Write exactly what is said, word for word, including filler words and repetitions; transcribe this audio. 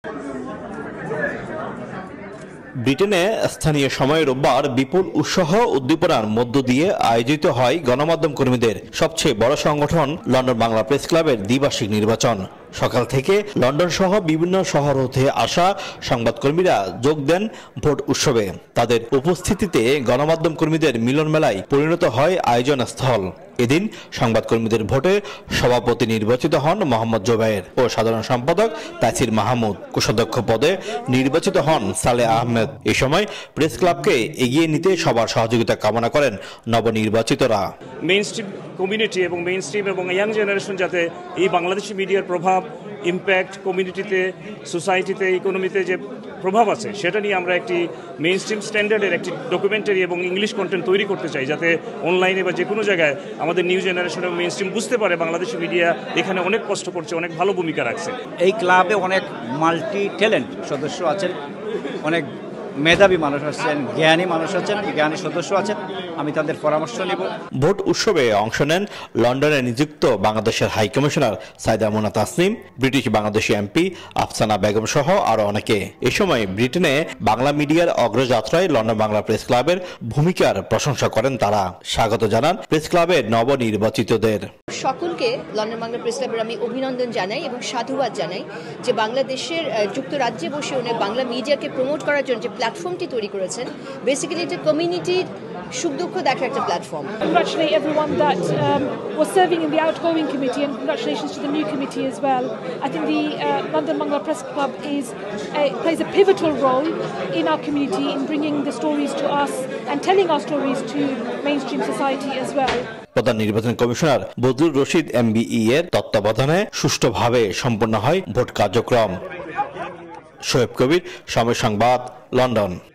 ব্রিটেনে স্থানীয় সময় রোববার বিপুল উৎসাহ উদ্দীপনার মধ্য দিয়ে আয়োজিত হয় গণমাধ্যম কর্মীদের সবচেয়ে বড় সংগঠন লন্ডন বাংলা প্রেস ক্লাবের দ্বিবার্ষিক নির্বাচন। সকাল থেকে লন্ডন সহ বিভিন্ন শহর হতে আসা সংবাদকর্মীরা যোগ দেন ভোট উৎসবে। তাদের উপস্থিতিতে গণমাধ্যম কর্মীদের মিলন মেলায় পরিণত হয় আয়োজন স্থল। এদিন সংবাদকর্মীদের ভোটে সভাপতি নির্বাচিত হন মোহাম্মদ জোবায়ের ও সাধারণ সম্পাদক তাসির মাহমুদ। কোষাধ্যক্ষ পদে নির্বাচিত হন সালেহ আহমেদ। এ সময় প্রেস ক্লাবকে এগিয়ে নিতে সবার সহযোগিতা কামনা করেন নবনির্বাচিতরা। মেইনস্ট্রিম কমিউনিটি এবং মেইনস্ট্রিম এবং ইয়াং জেনারেশন যাতে এই বাংলাদেশি মিডিয়ার প্রভাব, ইম্প্যাক্ট কমিউনিটিতে, সোসাইটিতে, ইকোনমিতে যে প্রভাব আছে সেটা নিয়ে আমরা একটি মেইনস্ট্রিম স্ট্যান্ডার্ডের একটি ডকুমেন্টারি এবং ইংলিশ কন্টেন্ট তৈরি করতে চাই, যাতে অনলাইনে বা যে কোনো জায়গায় আমাদের নিউ জেনারেশন এবং মেইনস্ট্রিম বুঝতে পারে বাংলাদেশি মিডিয়া এখানে অনেক কষ্ট করছে, অনেক ভালো ভূমিকা রাখছে। এই ক্লাবে অনেক মাল্টি ট্যালেন্ট সদস্য আছেন, অনেক মেধাবী মানুষ আছেন, জ্ঞানী মানুষ আছেন, জ্ঞানী সদস্য আছেন। আমি তাদের পরামর্শ নেব। ভোট উৎসবে অংশ নেন লন্ডনে নিযুক্ত বাংলাদেশের high commissioner Saida Muna Tasnim, British Bangladeshi MP Afsana Begum সহ আরো অনেকে। এ সময় ব্রিটেনে বাংলা মিডিয়ার অগ্রযাত্রায় লন্ডন বাংলা প্রেস ক্লাবের ভূমিকার প্রশংসা করেন তারা। স্বাগত জানান প্রেস ক্লাবের নবনির্বাচিতদের। সকলকে লন্ডন বাংলা প্রেস ক্লাবের আমি অভিনন্দন জানাই এবং সাধুবাদ জানাই যে বাংলাদেশের যুক্তরাজ্যে বসে উনি বাংলা মিডিয়াকে প্রমোট করার জন্য যে প্ল্যাটফর্মটি তৈরি করেছেন, বেসিক্যালি এটা কমিউনিটির সুখ দুঃখ দেখার একটা platform. Congratulate everyone that um, was serving in the outgoing committee, and congratulations to the new committee as well. I think the uh, London-Bangla Press Club is a, plays a pivotal role in our community in bringing the stories to us and telling our stories to mainstream society as well. প্রধান নির্বাচন commissioner বদরুর Rashid MBE এর তত্ত্বাবধানে সুষ্ঠুভাবে সম্পন্ন হয় vote কার্যক্রম। শোয়েব কবির, সময় সংবাদ, লন্ডন।